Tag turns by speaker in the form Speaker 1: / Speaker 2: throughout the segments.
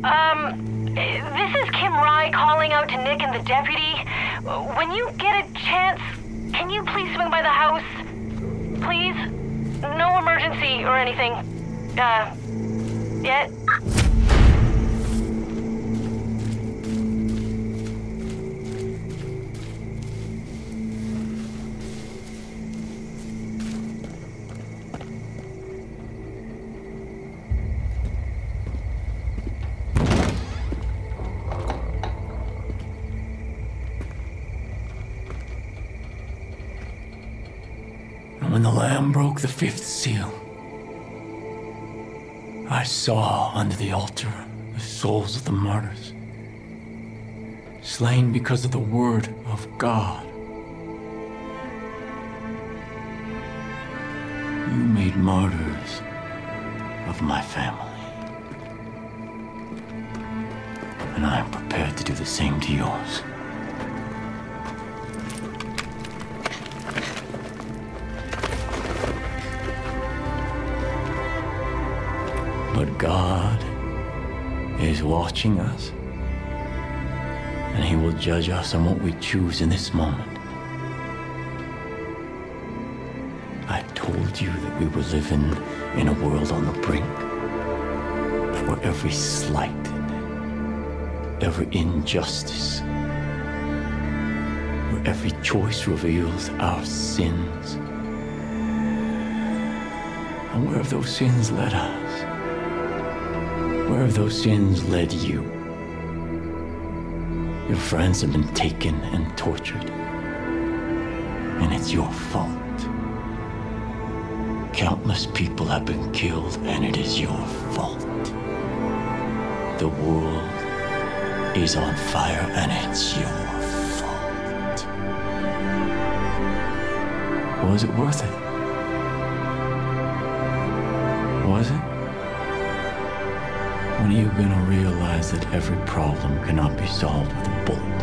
Speaker 1: This is Kim Rye calling out to Nick and the deputy. When you get a chance, can you please swing by the house? Please? No emergency or anything. Yet?
Speaker 2: When the Lamb broke the fifth seal, I saw under the altar the souls of the martyrs, slain because of the word of God. You made martyrs of my family, and I am prepared to do the same to yours. But God is watching us, and He will judge us on what we choose in this moment. I told you that we were living in a world on the brink, where every slight, every injustice, where every choice reveals our sins. And where have those sins led us? Where have those sins led you? Your friends have been taken and tortured, and it's your fault. Countless people have been killed, and it is your fault. The world is on fire, and it's your fault. Was it worth it? Was it? When are you gonna realize that every problem cannot be solved with a bullet?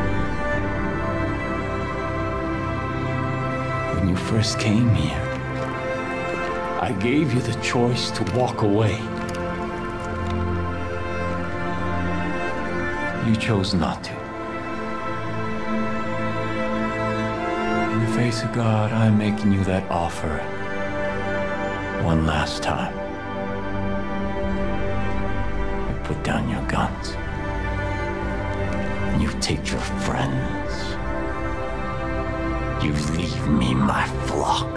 Speaker 2: When you first came here, I gave you the choice to walk away. You chose not to. In the face of God, I'm making you that offer one last time. Put down your guns, and you take your friends. You leave me my flock,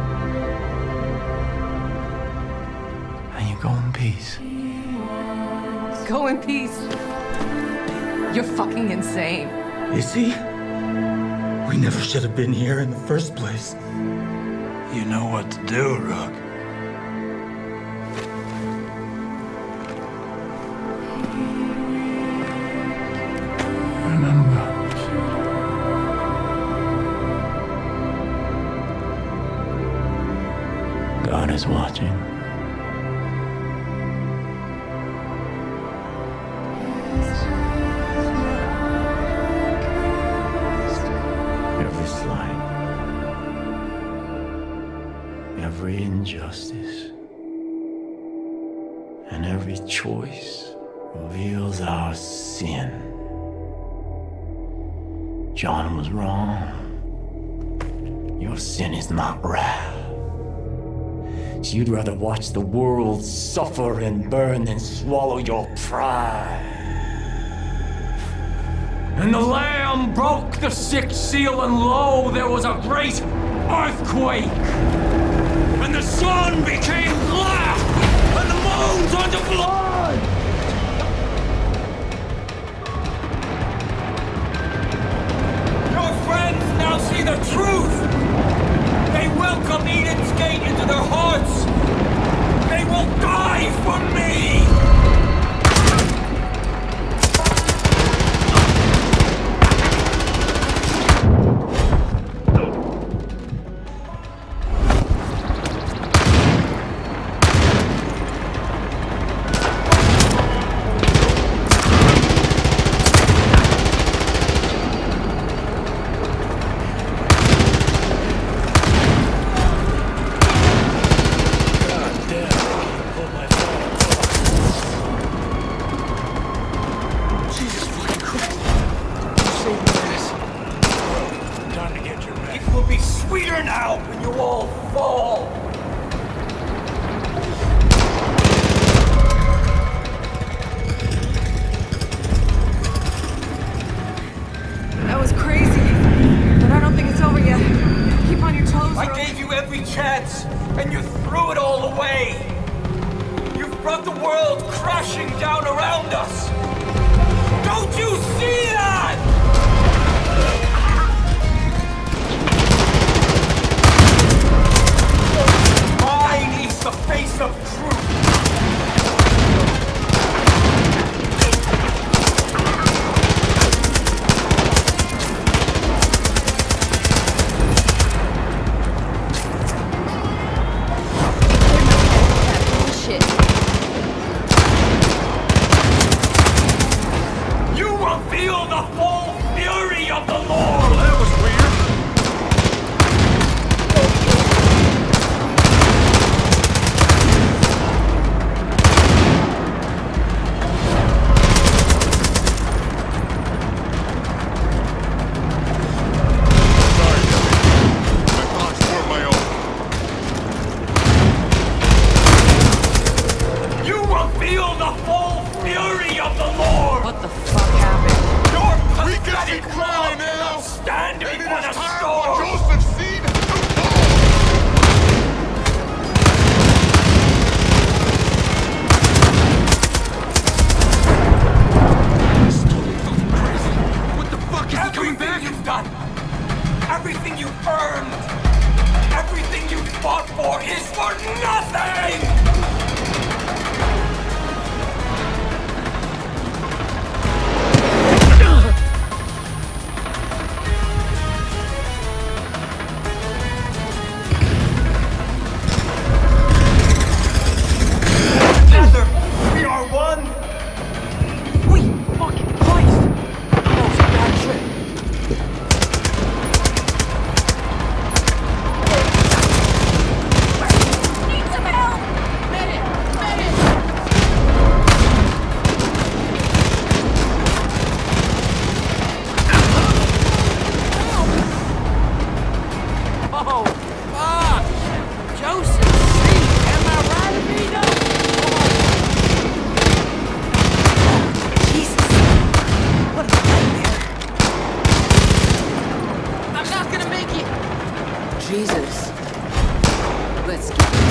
Speaker 2: and you go in peace.
Speaker 3: Go in peace? You're fucking insane.
Speaker 4: Is he? We never should have been here in the first place.
Speaker 2: You know what to do, Rook. God is watching. Every slight, every injustice, and every choice reveals our sin. John was wrong. Your sin is not wrath. So you'd rather watch the world suffer and burn than swallow your pride. And the Lamb broke the sixth seal, and lo, there was a great earthquake. And the sun became black, and the moon turned to blood.
Speaker 5: Your friends now see the truth. They welcome Eden's gate into their hearts. They will die for me! It will be sweeter now when you all fall.
Speaker 3: That was crazy, but I don't think it's over yet. Keep on your toes,
Speaker 5: I
Speaker 3: Roach.
Speaker 5: gave you every chance, and you threw it all away. You've brought the world crashing down around us. Don't you see that? Mine is the face of truth. Feel the full fury of the Lord! Well, that was weird.
Speaker 6: Sorry, Billy. My thoughts were my own.
Speaker 5: You will feel the full fury of the Lord!
Speaker 3: What the fuck happened?
Speaker 6: We can see clearly now!
Speaker 5: Stand
Speaker 6: Maybe
Speaker 5: before the
Speaker 6: it's time for
Speaker 5: storm!
Speaker 6: Joseph's seed to fall!
Speaker 5: What the fuck is he coming back? You've done, everything you've earned, everything you fought for is for nothing! Together, we are one! Wait, fucking Christ! That was a bad trip.
Speaker 1: Need some help!
Speaker 3: Medic! Oh, fuck! Joseph, see, am I right, Vito? Jesus! What a nightmare! I'm not gonna make it! Jesus. Let's get this.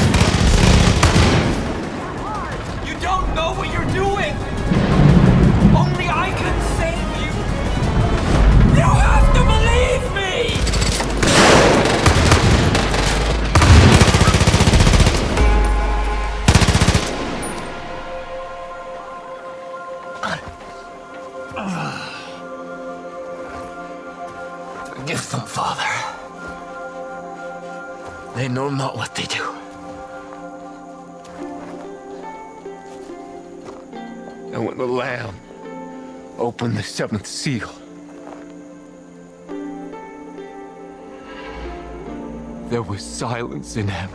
Speaker 5: You don't know what you're doing! Only I can save you! You have to believe me!
Speaker 2: Forgive them, Father. They know not what they do. And when the Lamb opened the seventh seal, there was silence in heaven.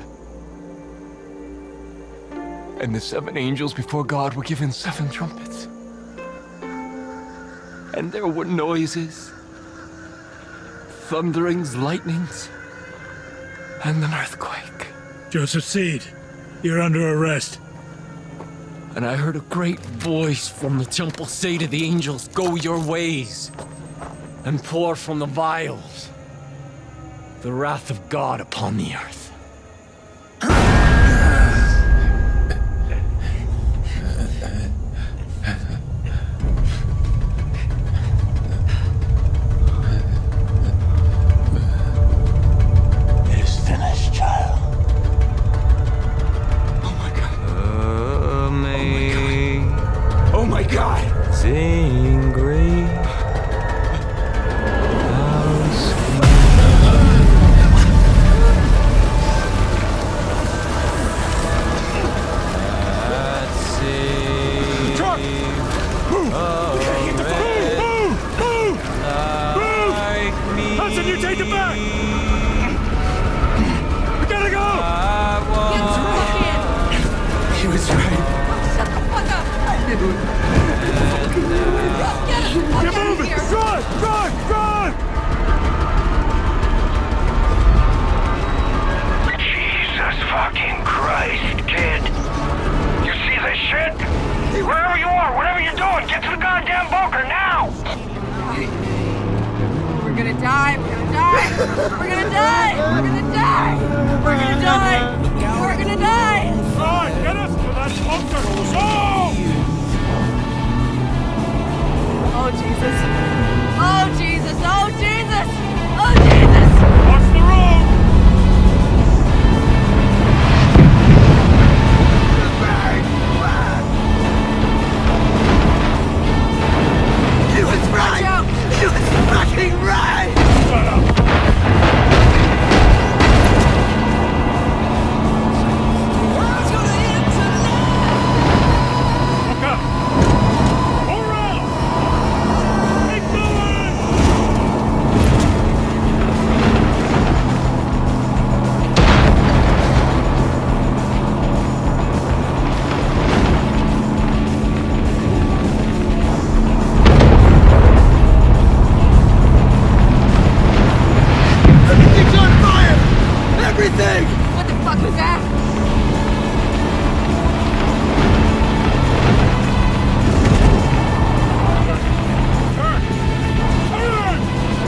Speaker 2: And the seven angels before God were given seven trumpets. And there were noises, thunderings, lightnings, and an earthquake.
Speaker 4: Joseph Seed, you're under arrest.
Speaker 2: And I heard a great voice from the temple say to the angels, "Go your ways, and pour from the vials the wrath of God upon the earth." It is finished, child.
Speaker 5: Oh my god.
Speaker 2: Oh my God! Sing great.
Speaker 6: Truck! Move! Move! Hudson, you take it back! We gotta go!
Speaker 2: He was right.
Speaker 3: Shut the fuck up! Get us the fuck
Speaker 6: Get
Speaker 3: out of
Speaker 6: moving!
Speaker 3: here!
Speaker 6: Run! Run! Run!
Speaker 3: gonna die! We're gonna die! We're gonna die! We're gonna die!
Speaker 6: Right, get us to that bunker! So!
Speaker 3: Oh, Jesus. Oh, Jesus. Oh, Jesus. Oh, Jesus.
Speaker 6: Watch the road!
Speaker 5: You was
Speaker 3: Watch
Speaker 5: right!
Speaker 3: out!
Speaker 5: You was fucking right!
Speaker 6: Shut up! Look up! Go around! Keep going!
Speaker 5: Everything's on fire! Everything!
Speaker 3: What the fuck was that?
Speaker 6: Turn! Turn!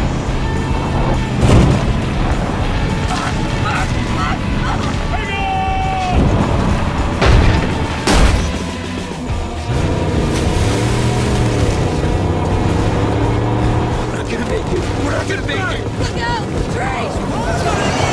Speaker 6: Hang on!
Speaker 5: We're not gonna make it! We're not gonna make it!
Speaker 3: Look out! Tree!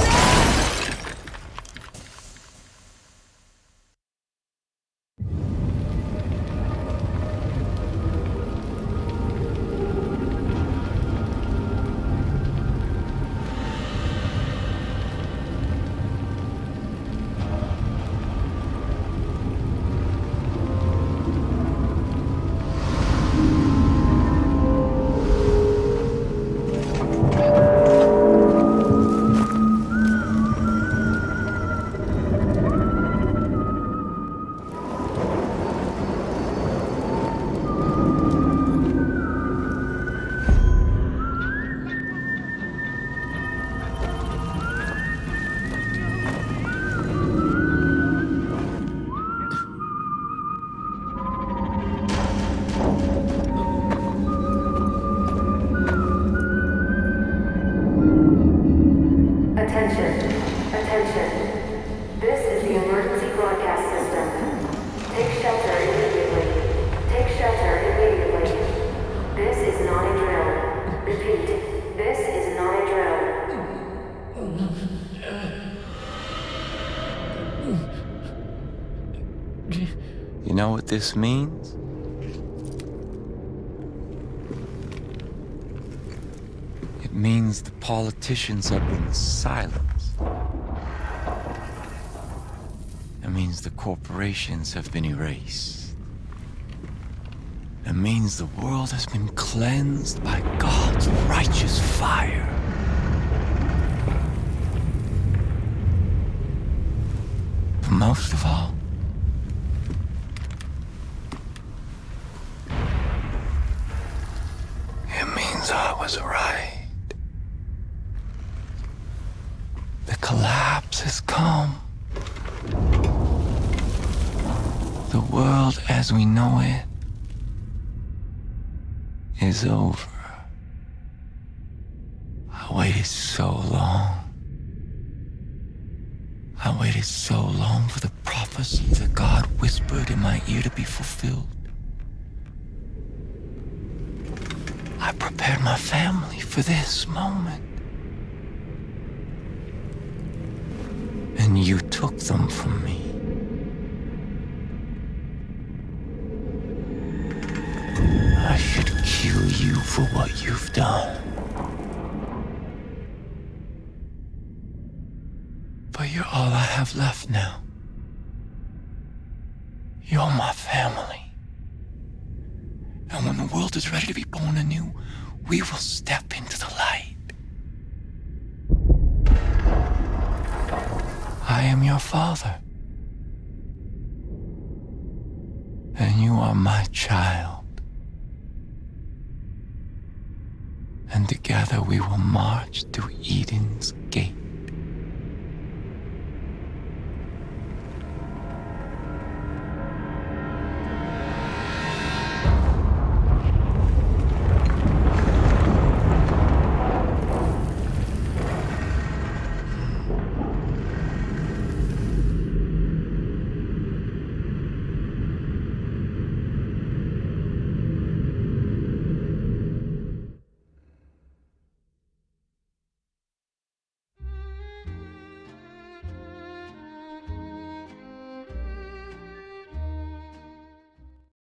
Speaker 7: Attention. Attention. This is the emergency broadcast system. Take shelter immediately. Take shelter immediately. This is not a drill. Repeat. This is not a drill.
Speaker 2: You know what this means? It means the politicians have been silenced. It means the corporations have been erased. It means the world has been cleansed by God's righteous fire. But most of all, it means I was right. The collapse has come. The world as we know it is over. I waited so long. I waited so long for the prophecy that God whispered in my ear to be fulfilled. I prepared my family for this moment. And you took them from me. I should kill you for what you've done. But you're all I have left now. You're my family. And when the world is ready to be born anew, we will step into the light. I am your father. And you are my child. And together we will march to Eden.